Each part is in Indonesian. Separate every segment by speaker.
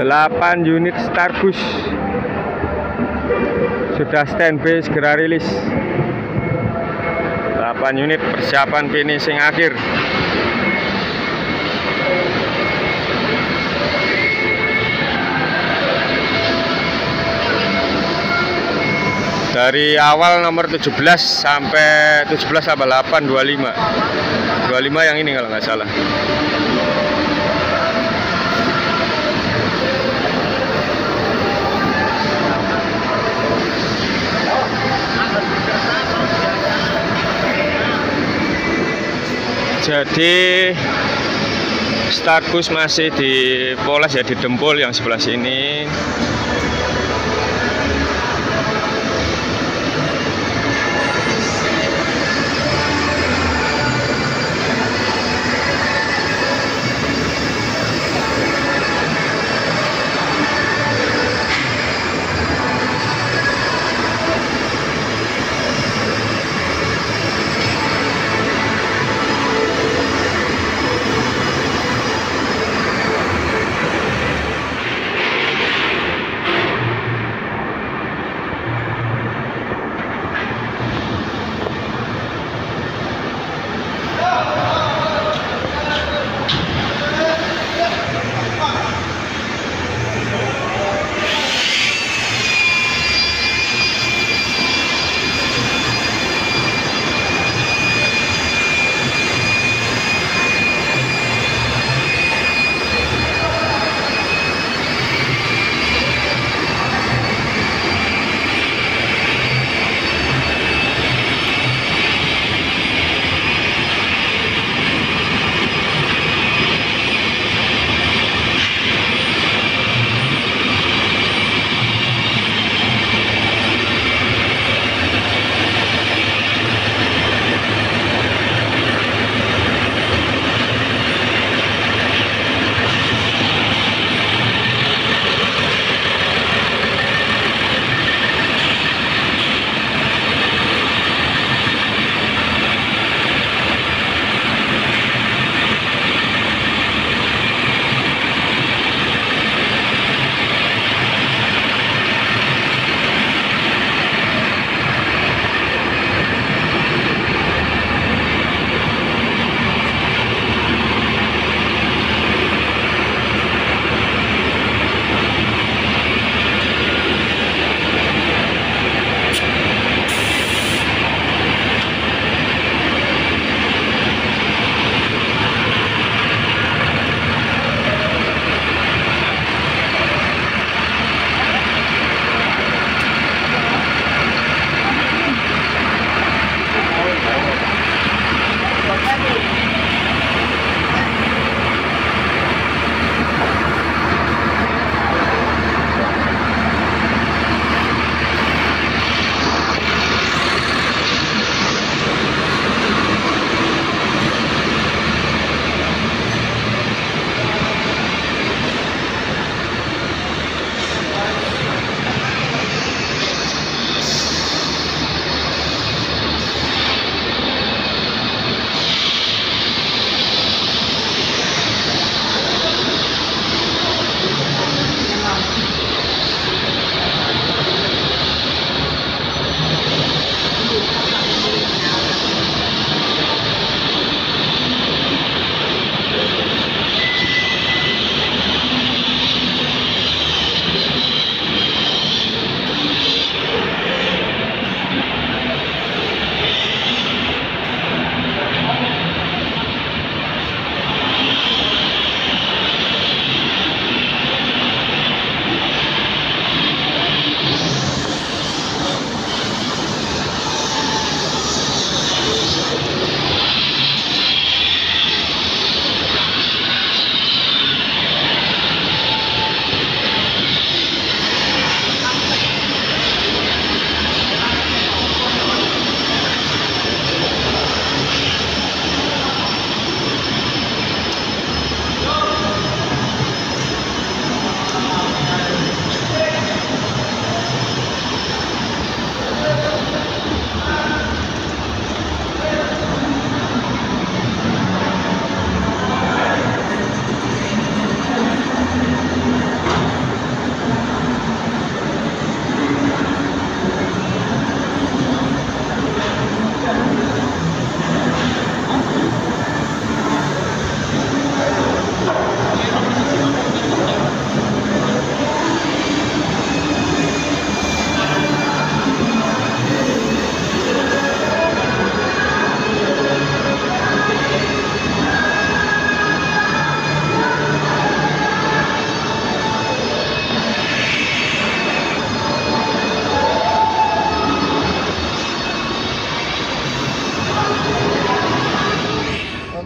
Speaker 1: 8 unit Starbus sudah standby, segera rilis. 8 unit persiapan finishing akhir. Dari awal nomor 17 sampai 17 tambah 8 25 yang ini kalau nggak salah. Jadi Starbus masih dipoles ya, di dempul yang sebelah sini.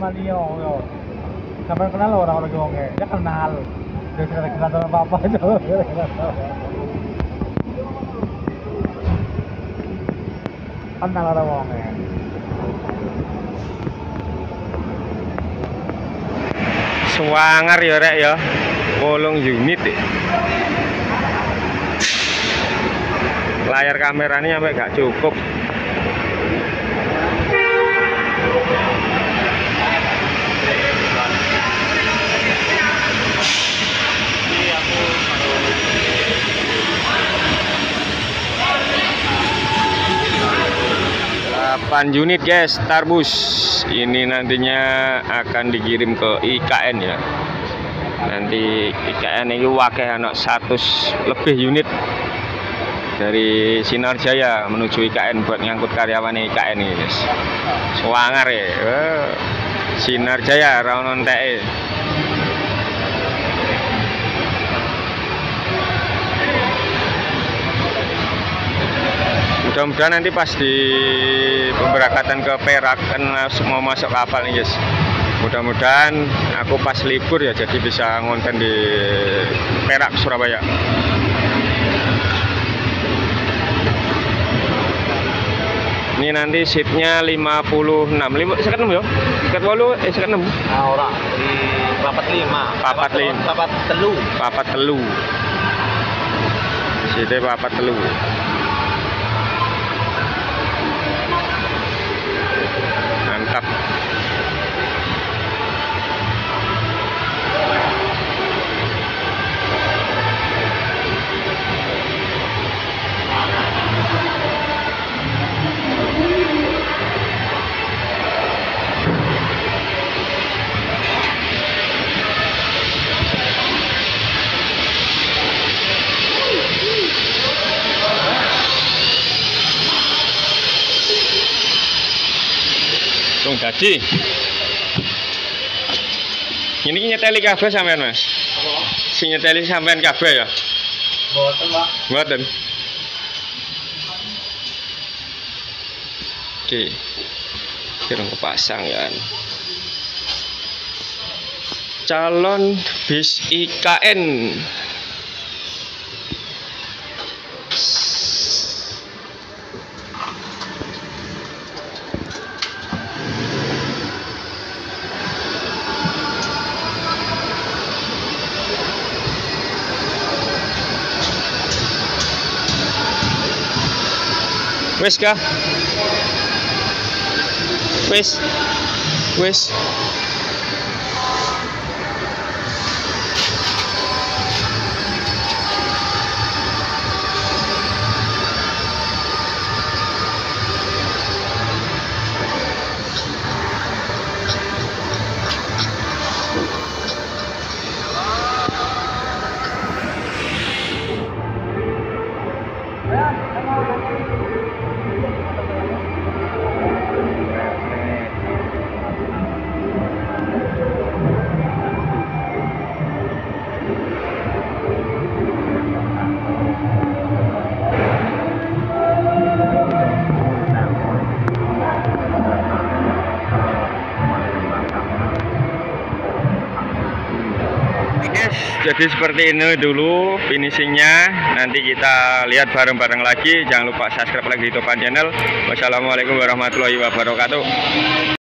Speaker 2: Manio yo. Sampai kenal lo orang lagi wongnya. Dia kenal. Dia kenal apa-apa aja. Kenal orang wongnya.
Speaker 1: Suwangar ya rek ya. 8 unit ya. Layar kameranya sampai gak cukup. Unit guys, Starbus ini nantinya akan dikirim ke IKN ya. Nanti IKN ini wakil anak 100 lebih unit dari Sinar Jaya menuju IKN buat ngangkut karyawan IKN ini guys. Suwangar ya, Sinar Jaya Raunon TE. Mudah-mudahan nanti pas di pemberangkatan ke Perak kan mau masuk kapal nih guys. Mudah-mudahan aku pas libur ya, jadi bisa ngonten di Perak Surabaya. Ini nanti seatnya 56, 6 sekat 6 ya? Sekat 8, sekat 6.
Speaker 2: Ah ora, di papat 5. Papat telu.
Speaker 1: Seatnya papat telu. Mantap. Tung dadi. Ini nyeteli kabeh sampean, Mas. Sing nyeteli sampean kabeh ya?
Speaker 2: Mboten, Pak.
Speaker 1: Mboten. Oke. Kirang kepasang ya. Calon bis IKN. Wes kah? Wes. Jadi seperti ini dulu finishingnya. Nanti kita lihat bareng-bareng lagi. Jangan lupa subscribe lagi YouTube channel. Wassalamualaikum warahmatullahi wabarakatuh.